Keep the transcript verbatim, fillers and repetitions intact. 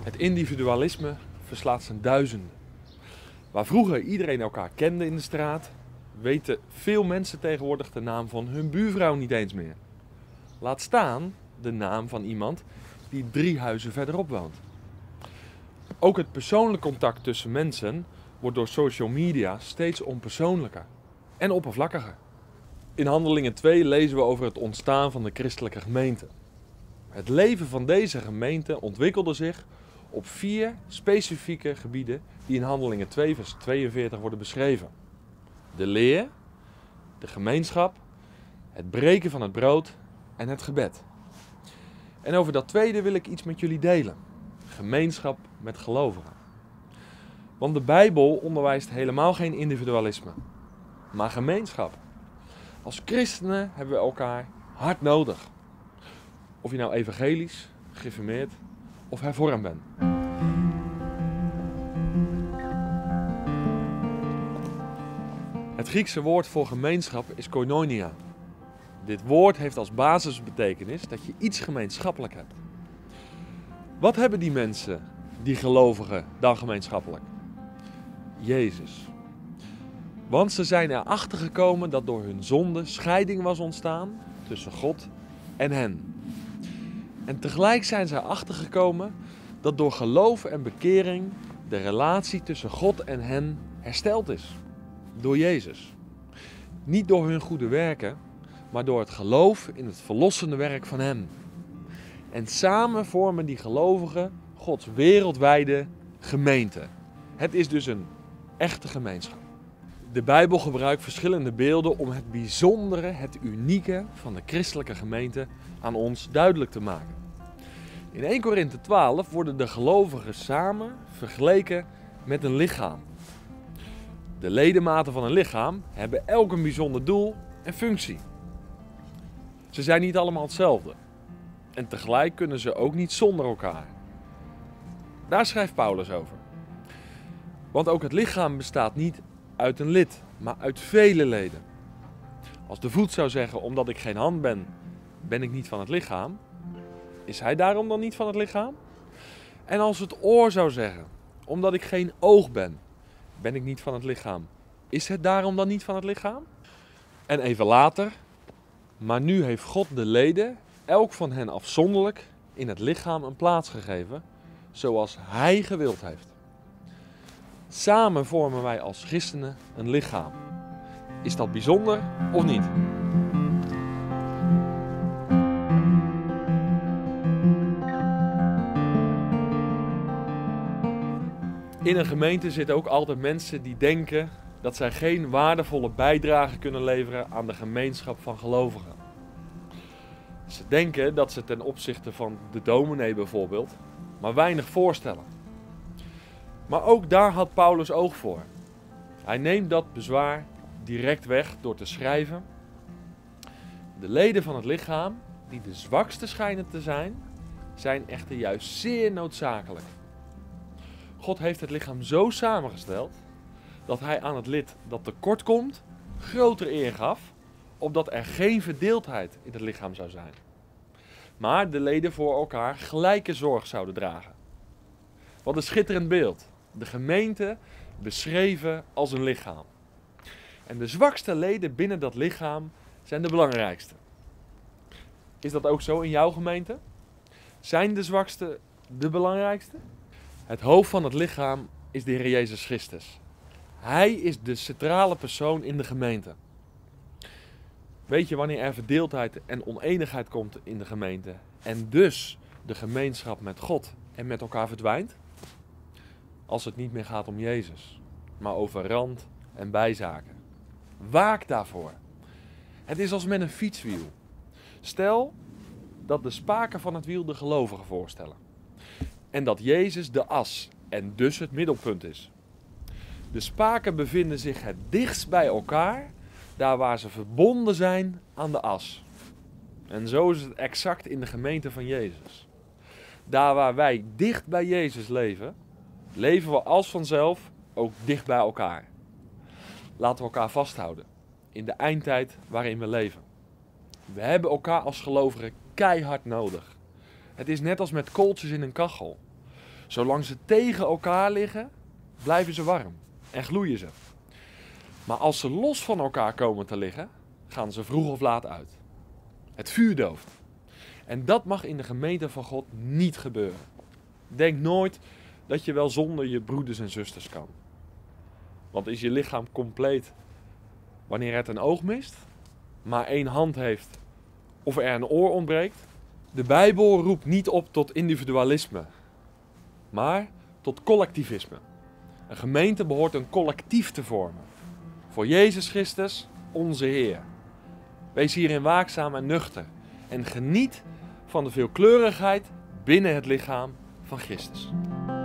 Het individualisme verslaat zijn duizenden. Waar vroeger iedereen elkaar kende in de straat, weten veel mensen tegenwoordig de naam van hun buurvrouw niet eens meer. Laat staan de naam van iemand die drie huizen verderop woont. Ook het persoonlijk contact tussen mensen wordt door social media steeds onpersoonlijker en oppervlakkiger. In Handelingen twee lezen we over het ontstaan van de christelijke gemeente. Het leven van deze gemeente ontwikkelde zich op vier specifieke gebieden die in Handelingen twee vers tweeënveertig worden beschreven. De leer, de gemeenschap, het breken van het brood en het gebed. En over dat tweede wil ik iets met jullie delen. Gemeenschap met gelovigen. Want de Bijbel onderwijst helemaal geen individualisme, maar gemeenschap. Als christenen hebben we elkaar hard nodig. Of je nou evangelisch, gereformeerd of hervormd bent. Het Griekse woord voor gemeenschap is koinonia. Dit woord heeft als basisbetekenis dat je iets gemeenschappelijk hebt. Wat hebben die mensen, die gelovigen, dan gemeenschappelijk? Jezus. Want ze zijn erachter gekomen dat door hun zonde scheiding was ontstaan tussen God en hen. En tegelijk zijn ze erachter gekomen dat door geloof en bekering de relatie tussen God en hen hersteld is. Door Jezus. Niet door hun goede werken, maar door het geloof in het verlossende werk van Hem. En samen vormen die gelovigen Gods wereldwijde gemeente. Het is dus een echte gemeenschap. De Bijbel gebruikt verschillende beelden om het bijzondere, het unieke van de christelijke gemeente aan ons duidelijk te maken. In eerste Korinthe twaalf worden de gelovigen samen vergeleken met een lichaam. De ledematen van een lichaam hebben elk een bijzonder doel en functie. Ze zijn niet allemaal hetzelfde. En tegelijk kunnen ze ook niet zonder elkaar. Daar schrijft Paulus over. Want ook het lichaam bestaat niet uit een lid, maar uit vele leden. Als de voet zou zeggen, omdat ik geen hand ben, ben ik niet van het lichaam. Is hij daarom dan niet van het lichaam? En als het oor zou zeggen, omdat ik geen oog ben, ben ik niet van het lichaam. Is het daarom dan niet van het lichaam? En even later, maar nu heeft God de leden, elk van hen afzonderlijk, in het lichaam een plaats gegeven, zoals Hij gewild heeft. Samen vormen wij als christenen een lichaam. Is dat bijzonder of niet? In een gemeente zitten ook altijd mensen die denken dat zij geen waardevolle bijdrage kunnen leveren aan de gemeenschap van gelovigen. Ze denken dat ze ten opzichte van de dominee bijvoorbeeld maar weinig voorstellen. Maar ook daar had Paulus oog voor. Hij neemt dat bezwaar direct weg door te schrijven: de leden van het lichaam, die de zwakste schijnen te zijn, zijn echter juist zeer noodzakelijk. God heeft het lichaam zo samengesteld dat hij aan het lid dat tekort komt grotere eer gaf, opdat er geen verdeeldheid in het lichaam zou zijn. Maar de leden voor elkaar gelijke zorg zouden dragen. Wat een schitterend beeld. De gemeente beschreven als een lichaam. En de zwakste leden binnen dat lichaam zijn de belangrijkste. Is dat ook zo in jouw gemeente? Zijn de zwakste de belangrijkste? Het hoofd van het lichaam is de Heer Jezus Christus. Hij is de centrale persoon in de gemeente. Weet je wanneer er verdeeldheid en oneenigheid komt in de gemeente en dus de gemeenschap met God en met elkaar verdwijnt? Als het niet meer gaat om Jezus, maar over rand en bijzaken. Waak daarvoor. Het is als met een fietswiel. Stel dat de spaken van het wiel de gelovigen voorstellen. En dat Jezus de as en dus het middelpunt is. De spaken bevinden zich het dichtst bij elkaar, daar waar ze verbonden zijn aan de as. En zo is het exact in de gemeente van Jezus. Daar waar wij dicht bij Jezus leven, leven we als vanzelf ook dicht bij elkaar. Laten we elkaar vasthouden in de eindtijd waarin we leven. We hebben elkaar als gelovigen keihard nodig. Het is net als met kooltjes in een kachel. Zolang ze tegen elkaar liggen, blijven ze warm en gloeien ze. Maar als ze los van elkaar komen te liggen, gaan ze vroeg of laat uit. Het vuur dooft. En dat mag in de gemeente van God niet gebeuren. Denk nooit dat je wel zonder je broeders en zusters kan. Want is je lichaam compleet wanneer het een oog mist, maar één hand heeft of er een oor ontbreekt? De Bijbel roept niet op tot individualisme, maar tot collectivisme. Een gemeente behoort een collectief te vormen. Voor Jezus Christus, onze Heer. Wees hierin waakzaam en nuchter en geniet van de veelkleurigheid binnen het lichaam van Christus.